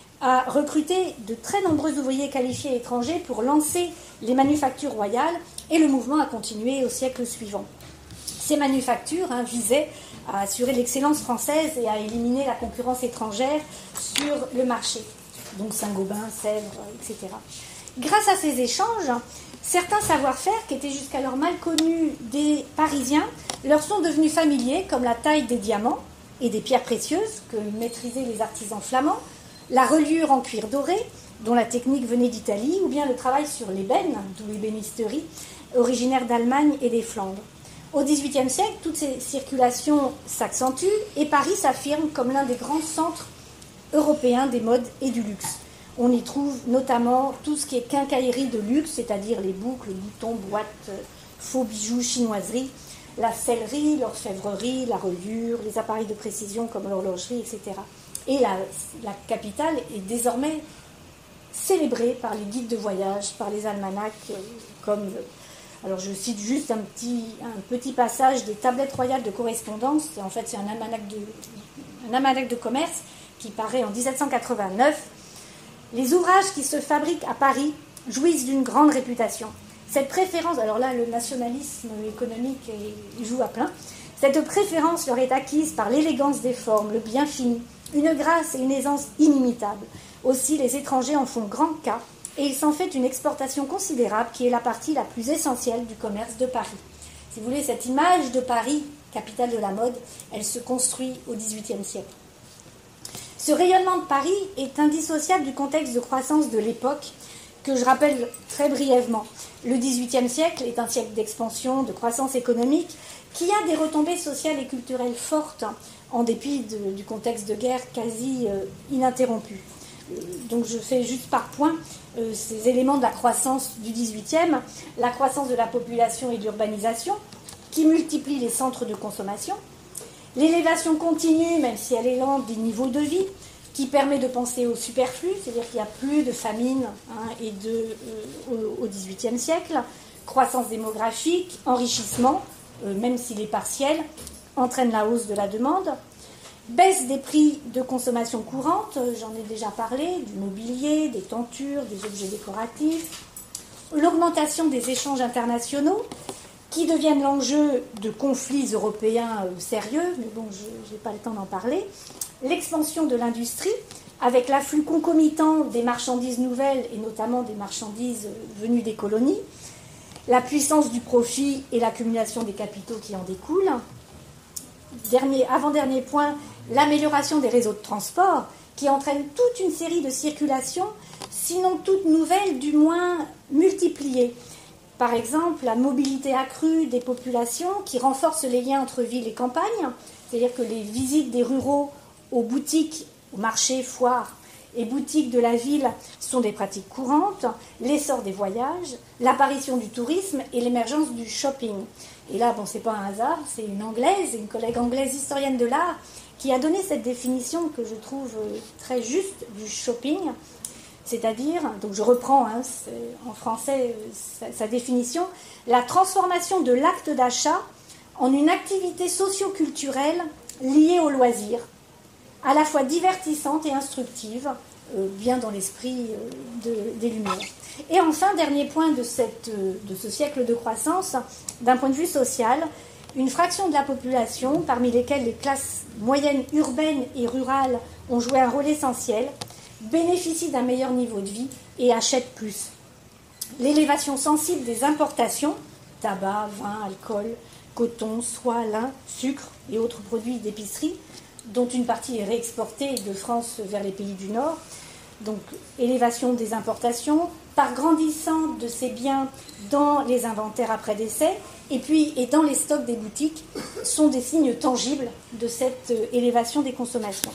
a recruté de très nombreux ouvriers qualifiés étrangers pour lancer les manufactures royales, et le mouvement a continué au siècle suivant. Ces manufactures visaient à assurer l'excellence française et à éliminer la concurrence étrangère sur le marché, donc Saint-Gobain, Sèvres, etc. Grâce à ces échanges, certains savoir-faire qui étaient jusqu'alors mal connus des Parisiens leur sont devenus familiers, comme la taille des diamants et des pierres précieuses que maîtrisaient les artisans flamands, la reliure en cuir doré, dont la technique venait d'Italie, ou bien le travail sur l'ébène, d'où l'ébénisterie, originaire d'Allemagne et des Flandres. Au XVIIIe siècle, toutes ces circulations s'accentuent et Paris s'affirme comme l'un des grands centres européens des modes et du luxe. On y trouve notamment tout ce qui est quincaillerie de luxe, c'est-à-dire les boucles, boutons, boîtes, faux bijoux, chinoiseries, la sellerie, l'orfèvrerie, la reliure, les appareils de précision comme l'horlogerie, etc. Et la capitale est désormais célébrée par les guides de voyage, par les almanachs, comme... Alors je cite juste un petit passage des tablettes royales de correspondance. En fait, c'est un almanach de commerce qui paraît en 1789. Les ouvrages qui se fabriquent à Paris jouissent d'une grande réputation. Cette préférence, alors là, le nationalisme économique joue à plein. Cette préférence leur est acquise par l'élégance des formes, le bien fini, une grâce et une aisance inimitables. Aussi, les étrangers en font grand cas. Et il s'en fait une exportation considérable qui est la partie la plus essentielle du commerce de Paris. Si vous voulez, cette image de Paris, capitale de la mode, elle se construit au XVIIIe siècle. Ce rayonnement de Paris est indissociable du contexte de croissance de l'époque que je rappelle très brièvement. Le XVIIIe siècle est un siècle d'expansion, de croissance économique qui a des retombées sociales et culturelles fortes en dépit du contexte de guerre quasi ininterrompu. Donc je fais juste par point ces éléments de la croissance du XVIIIe, la croissance de la population et de l'urbanisation, qui multiplie les centres de consommation, l'élévation continue, même si elle est lente, des niveaux de vie, qui permet de penser au superflu, c'est-à-dire qu'il n'y a plus de famine au XVIIIe siècle, croissance démographique, enrichissement, même s'il est partiel, entraîne la hausse de la demande, baisse des prix de consommation courante, j'en ai déjà parlé, du mobilier, des tentures, des objets décoratifs, l'augmentation des échanges internationaux, qui deviennent l'enjeu de conflits européens sérieux, mais bon, je n'ai pas le temps d'en parler. L'expansion de l'industrie, avec l'afflux concomitant des marchandises nouvelles, et notamment des marchandises venues des colonies, la puissance du profit et l'accumulation des capitaux qui en découlent. Avant-dernier point, l'amélioration des réseaux de transport, qui entraîne toute une série de circulations, sinon toutes nouvelles, du moins multipliées. Par exemple, la mobilité accrue des populations qui renforce les liens entre ville et campagne, c'est-à-dire que les visites des ruraux aux boutiques, aux marchés, foires et boutiques de la ville sont des pratiques courantes, l'essor des voyages, l'apparition du tourisme et l'émergence du shopping. Et là, bon, c'est pas un hasard, c'est une collègue anglaise historienne de l'art, qui a donné cette définition que je trouve très juste du shopping, c'est-à-dire, donc je reprends en français sa définition, la transformation de l'acte d'achat en une activité socio-culturelle liée au loisir, à la fois divertissante et instructive, bien dans l'esprit des Lumières. Et enfin, dernier point de ce siècle de croissance, d'un point de vue social, une fraction de la population, parmi lesquelles les classes moyennes urbaines et rurales ont joué un rôle essentiel, bénéficie d'un meilleur niveau de vie et achète plus. L'élévation sensible des importations, tabac, vin, alcool, coton, soie, lin, sucre et autres produits d'épicerie, dont une partie est réexportée de France vers les pays du Nord, donc élévation des importations, part grandissante de ces biens dans les inventaires après décès, et dans les stocks des boutiques, sont des signes tangibles de cette élévation des consommations.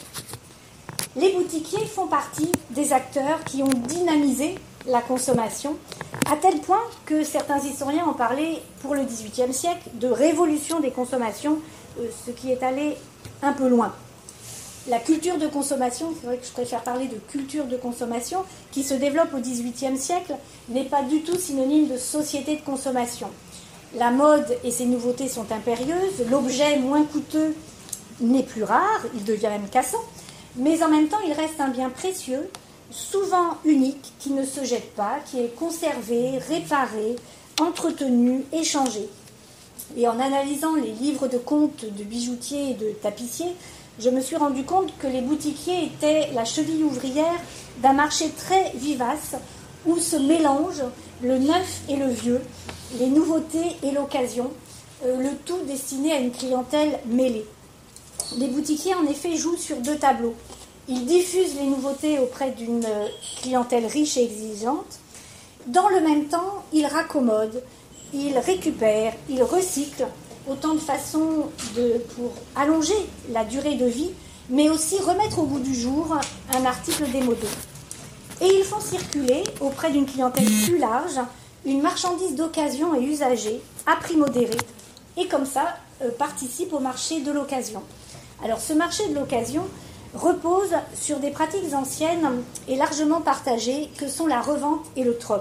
Les boutiquiers font partie des acteurs qui ont dynamisé la consommation, à tel point que certains historiens ont parlé pour le XVIIIe siècle de révolution des consommations, ce qui est allé un peu loin. La culture de consommation, c'est vrai que je préfère parler de culture de consommation, qui se développe au XVIIIe siècle, n'est pas du tout synonyme de société de consommation. La mode et ses nouveautés sont impérieuses, l'objet moins coûteux n'est plus rare, il devient même cassant, mais en même temps il reste un bien précieux, souvent unique, qui ne se jette pas, qui est conservé, réparé, entretenu, échangé. Et en analysant les livres de contes de bijoutiers et de tapissiers, je me suis rendu compte que les boutiquiers étaient la cheville ouvrière d'un marché très vivace où se mélangent le neuf et le vieux, les nouveautés et l'occasion, le tout destiné à une clientèle mêlée. Les boutiquiers, en effet, jouent sur deux tableaux. Ils diffusent les nouveautés auprès d'une clientèle riche et exigeante. Dans le même temps, ils raccommodent, ils récupèrent, ils recyclent, autant de façons pour allonger la durée de vie, mais aussi remettre au goût du jour un article démodé. Et ils font circuler, auprès d'une clientèle plus large, une marchandise d'occasion et usagée, à prix modéré, et comme ça participent au marché de l'occasion. Alors ce marché de l'occasion repose sur des pratiques anciennes et largement partagées que sont la revente et le troc.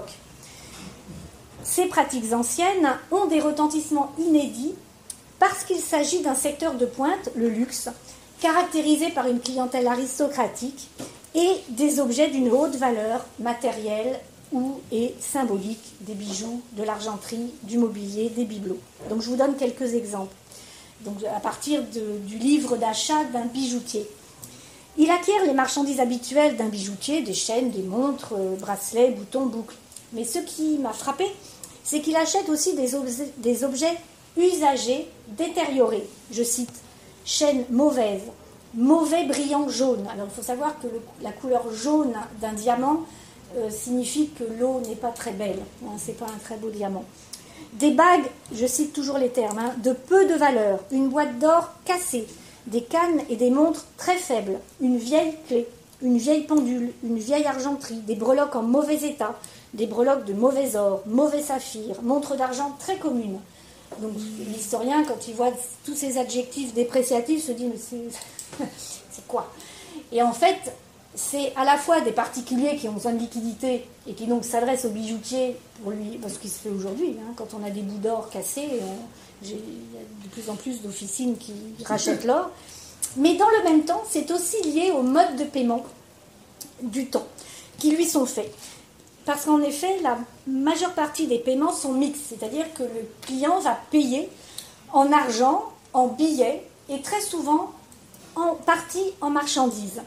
Ces pratiques anciennes ont des retentissements inédits parce qu'il s'agit d'un secteur de pointe, le luxe, caractérisé par une clientèle aristocratique et des objets d'une haute valeur matérielle et symbolique, des bijoux, de l'argenterie, du mobilier, des bibelots. Donc je vous donne quelques exemples. Donc, à partir du livre d'achat d'un bijoutier. Il acquiert les marchandises habituelles d'un bijoutier, des chaînes, des montres, bracelets, boutons, boucles. Mais ce qui m'a frappé, c'est qu'il achète aussi des objets usagés, détériorés. Je cite, chaîne mauvaise, mauvais brillant jaune. Alors il faut savoir que la couleur jaune d'un diamant signifie que l'eau n'est pas très belle, c'est pas un très beau diamant. Des bagues, je cite toujours les termes, de peu de valeur, une boîte d'or cassée, des cannes et des montres très faibles, une vieille clé, une vieille pendule, une vieille argenterie, des breloques en mauvais état, des breloques de mauvais or, mauvais saphir, montres d'argent très communes. Donc l'historien, quand il voit tous ces adjectifs dépréciatifs, se dit mais c'est quoi? Et en fait, c'est à la fois des particuliers qui ont besoin de liquidité et qui donc s'adressent au bijoutier pour lui, parce qu'il se fait aujourd'hui, quand on a des bouts d'or cassés, il y a de plus en plus d'officines qui rachètent l'or. Mais dans le même temps, c'est aussi lié au mode de paiement du temps qui lui sont faits. parce qu'en effet, la majeure partie des paiements sont mixtes, c'est-à-dire que le client va payer en argent, en billets, et très souvent en partie en marchandises.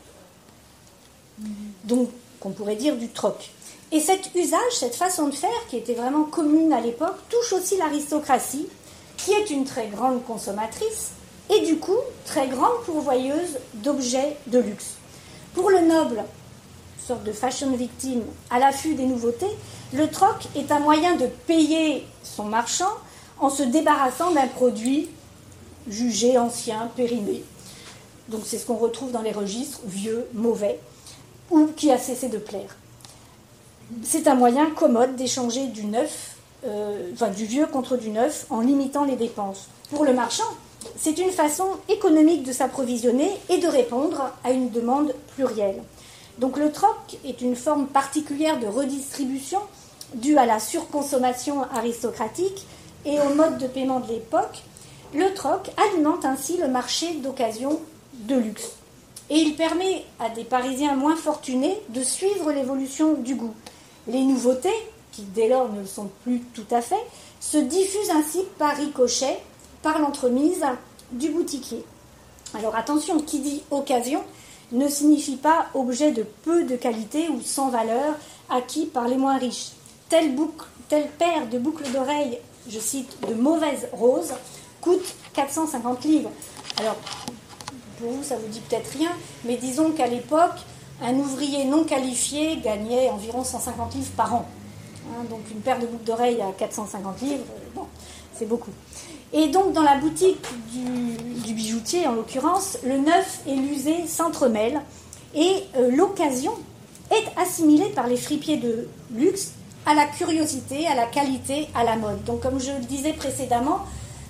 Donc, qu'on pourrait dire du troc. Et cet usage, cette façon de faire, qui était vraiment commune à l'époque, touche aussi l'aristocratie, qui est une très grande consommatrice, et du coup, très grande pourvoyeuse d'objets de luxe. Pour le noble, sorte de fashion victime à l'affût des nouveautés, le troc est un moyen de payer son marchand en se débarrassant d'un produit jugé ancien, périmé. Donc c'est ce qu'on retrouve dans les registres vieux, mauvais, ou qui a cessé de plaire. C'est un moyen commode d'échanger du neuf, du vieux contre du neuf, en limitant les dépenses. Pour le marchand, c'est une façon économique de s'approvisionner et de répondre à une demande plurielle. Donc le troc est une forme particulière de redistribution due à la surconsommation aristocratique et au mode de paiement de l'époque. Le troc alimente ainsi le marché d'occasion de luxe. Et il permet à des Parisiens moins fortunés de suivre l'évolution du goût. Les nouveautés, qui dès lors ne le sont plus tout à fait, se diffusent ainsi par ricochet, par l'entremise du boutiquier. Alors attention, qui dit occasion ne signifie pas objet de peu de qualité ou sans valeur acquis par les moins riches. Telle paire de boucles d'oreilles, je cite, de mauvaises roses, coûte 450 livres. Alors, pour vous, ça vous dit peut-être rien, mais disons qu'à l'époque, un ouvrier non qualifié gagnait environ 150 livres par an. Donc une paire de boucles d'oreilles à 450 livres, bon, c'est beaucoup. Et donc dans la boutique du bijoutier, en l'occurrence, le neuf et l'usé s'entremêlent et l'occasion est assimilée par les fripiers de luxe à la curiosité, à la qualité, à la mode. Donc comme je le disais précédemment,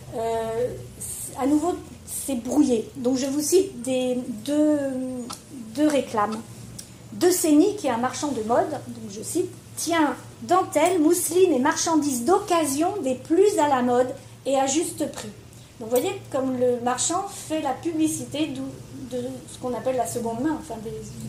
à nouveau c'est brouillé. Donc je vous cite deux réclames. De Sény, qui est un marchand de mode, donc je cite, tient dentelle, mousseline et marchandises d'occasion des plus à la mode et à juste prix. Donc vous voyez comme le marchand fait la publicité de ce qu'on appelle la seconde main, enfin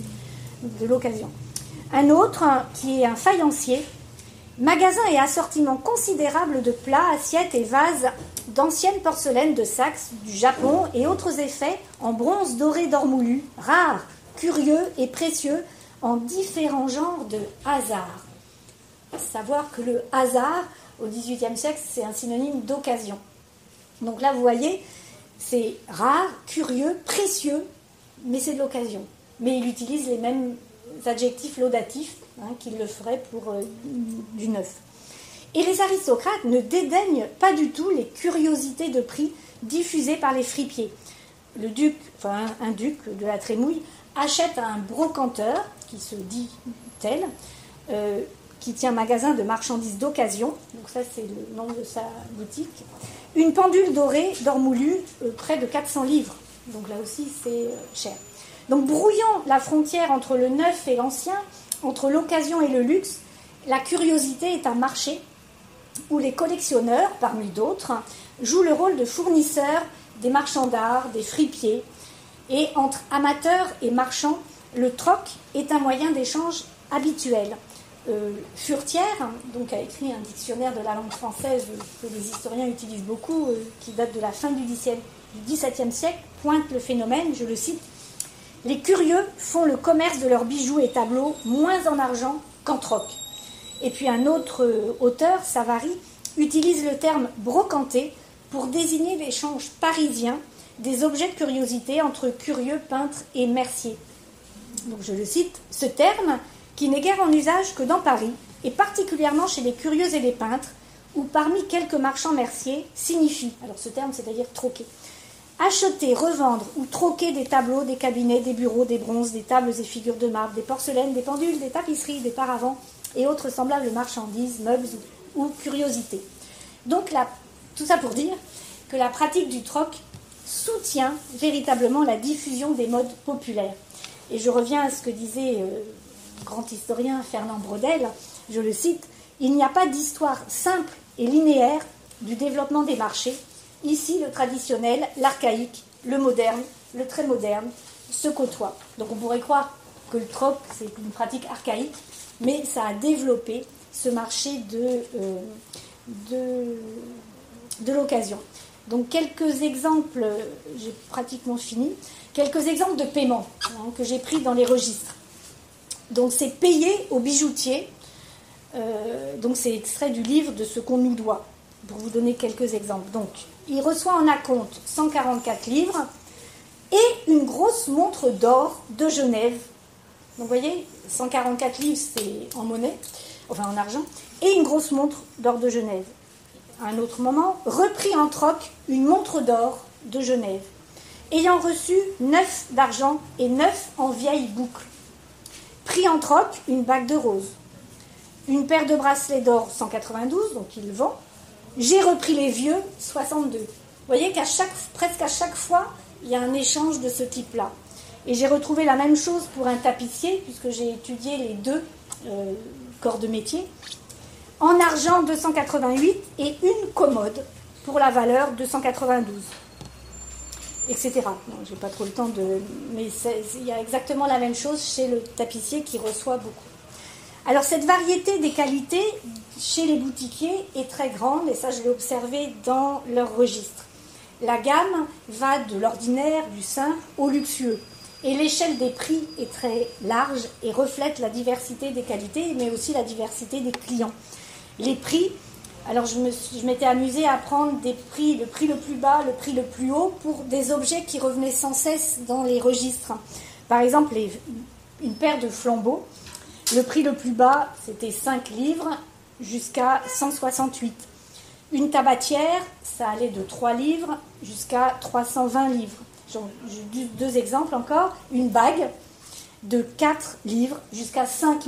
de l'occasion. Un autre, qui est un faïencier, magasin et assortiment considérable de plats, assiettes et vases d'anciennes porcelaines de Saxe, du Japon et autres effets en bronze doré d'or moulu, rares, curieux et précieux en différents genres de hasard. Savoir que le hasard, au XVIIIe siècle, c'est un synonyme d'occasion. Donc là, vous voyez, c'est rare, curieux, précieux, mais c'est de l'occasion. Mais il utilise les mêmes adjectifs laudatifs qu'il le ferait pour du neuf. Et les aristocrates ne dédaignent pas du tout les curiosités de prix diffusées par les fripiers. Le duc, un duc de la Trémouille, achète à un brocanteur, qui se dit tel, qui tient un magasin de marchandises d'occasion, donc ça c'est le nom de sa boutique, une pendule dorée d'or moulu près de 400 livres. Donc là aussi c'est cher. Donc brouillant la frontière entre le neuf et l'ancien, entre l'occasion et le luxe, la curiosité est un marché où les collectionneurs, parmi d'autres, jouent le rôle de fournisseurs des marchands d'art, des fripiers. Et entre amateurs et marchands, le troc est un moyen d'échange habituel. Furetière, donc, a écrit un dictionnaire de la langue française que les historiens utilisent beaucoup, qui date de la fin du XVIIe siècle, pointe le phénomène, je le cite, « Les curieux font le commerce de leurs bijoux et tableaux moins en argent qu'en troc ». Et puis un autre auteur, Savary, utilise le terme « brocanté » pour désigner l'échange parisien des objets de curiosité entre curieux, peintres et merciers. Donc je le cite, ce terme, qui n'est guère en usage que dans Paris, et particulièrement chez les curieux et les peintres, ou parmi quelques marchands merciers, signifie, alors ce terme c'est-à-dire troquer, acheter, revendre ou troquer des tableaux, des cabinets, des bureaux, des bronzes, des tables et figures de marbre, des porcelaines, des pendules, des tapisseries, des paravents et autres semblables marchandises, meubles ou curiosités. Donc tout ça pour dire que la pratique du troc soutient véritablement la diffusion des modes populaires. Et je reviens à ce que disait le grand historien Fernand Braudel, je le cite, « Il n'y a pas d'histoire simple et linéaire du développement des marchés. Ici, le traditionnel, l'archaïque, le moderne, le très moderne se côtoient. » Donc on pourrait croire que le troc, c'est une pratique archaïque, mais ça a développé ce marché de l'occasion. Donc quelques exemples, j'ai pratiquement fini, quelques exemples de paiement que j'ai pris dans les registres. Donc c'est payer au bijoutier, donc c'est extrait du livre de ce qu'on nous doit, pour vous donner quelques exemples. Donc il reçoit en acompte 144 livres et une grosse montre d'or de Genève. Donc vous voyez, 144 livres c'est en monnaie, enfin en argent, et une grosse montre d'or de Genève. À un autre moment, repris en troc une montre d'or de Genève, ayant reçu 9 d'argent et 9 en vieille boucle. Pris en troc une bague de rose, une paire de bracelets d'or 192, donc il vend. J'ai repris les vieux 62. Vous voyez presque à chaque fois, il y a un échange de ce type-là. Et j'ai retrouvé la même chose pour un tapissier, puisque j'ai étudié les deux corps de métier. En argent 288 et une commode pour la valeur 292, etc. Non, j'ai pas trop le temps de... Mais il y a exactement la même chose chez le tapissier qui reçoit beaucoup. Alors cette variété des qualités chez les boutiquiers est très grande, et ça je l'ai observé dans leur registre. La gamme va de l'ordinaire, du simple, au luxueux. Et l'échelle des prix est très large et reflète la diversité des qualités, mais aussi la diversité des clients. Les prix, alors je m'étais amusée à prendre des prix, le prix le plus bas, le prix le plus haut, pour des objets qui revenaient sans cesse dans les registres. Par exemple, une paire de flambeaux, le prix le plus bas, c'était 5 livres jusqu'à 168. Une tabatière, ça allait de 3 livres jusqu'à 320 livres. J'ai deux exemples encore. Une bague de 4 livres jusqu'à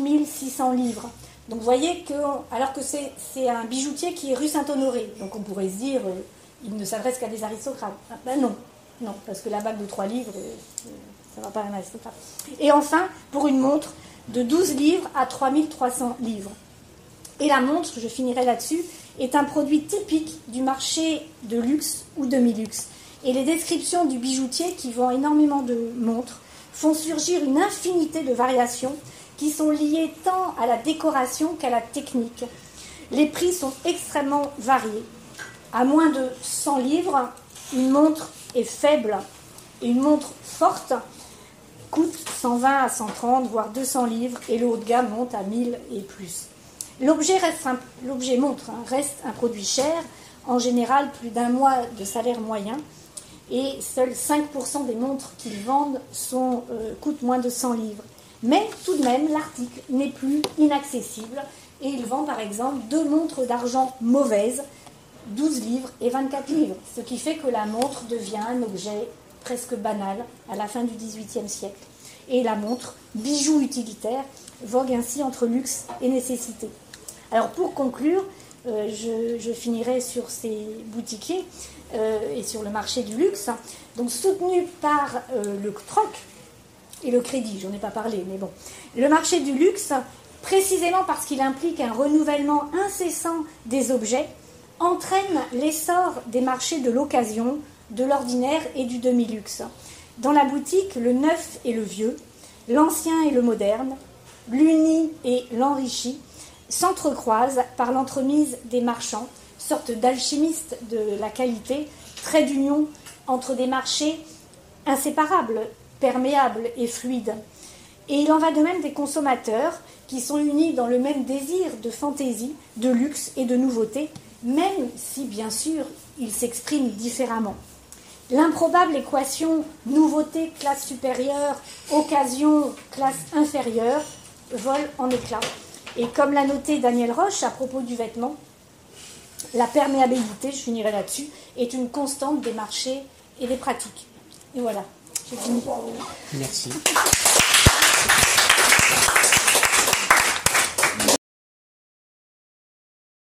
5600 livres. Donc vous voyez que, alors que c'est un bijoutier qui est rue Saint-Honoré, donc on pourrait se dire, il ne s'adresse qu'à des aristocrates. Ah, ben non, parce que la bague de 3 livres, ça ne va pas à un aristocrate. Et enfin, pour une montre de 12 livres à 3300 livres. Et la montre, je finirai là-dessus, est un produit typique du marché de luxe ou demi-luxe. Et les descriptions du bijoutier qui vend énormément de montres font surgir une infinité de variations qui sont liées tant à la décoration qu'à la technique. Les prix sont extrêmement variés. À moins de 100 livres, une montre est faible et une montre forte coûte 120 à 130, voire 200 livres, et le haut de gamme monte à 1000 et plus. L'objet montre reste un produit cher, en général plus d'un mois de salaire moyen, et seuls 5% des montres qu'ils vendent coûtent moins de 100 livres. Mais tout de même, l'article n'est plus inaccessible, et il vend par exemple 2 montres d'argent mauvaises, 12 livres et 24 livres, ce qui fait que la montre devient un objet presque banal à la fin du XVIIIe siècle. Et la montre, bijou utilitaire, vogue ainsi entre luxe et nécessité. Alors pour conclure, je finirai sur ces boutiquiers et sur le marché du luxe, donc soutenu par le troc et le crédit, j'en ai pas parlé, mais bon. Le marché du luxe, précisément parce qu'il implique un renouvellement incessant des objets, entraîne l'essor des marchés de l'occasion, de l'ordinaire et du demi-luxe. Dans la boutique, le neuf et le vieux, l'ancien et le moderne, l'uni et l'enrichi s'entrecroisent par l'entremise des marchands, sorte d'alchimistes de la qualité, trait d'union entre des marchés inséparables, perméables et fluides. Et il en va de même des consommateurs qui sont unis dans le même désir de fantaisie, de luxe et de nouveauté, même si, bien sûr, ils s'expriment différemment. L'improbable équation nouveauté classe supérieure, occasion classe inférieure vole en éclats. Et comme l'a noté Daniel Roche à propos du vêtement, la perméabilité, je finirai là-dessus, est une constante des marchés et des pratiques. Et voilà, j'ai fini. Merci.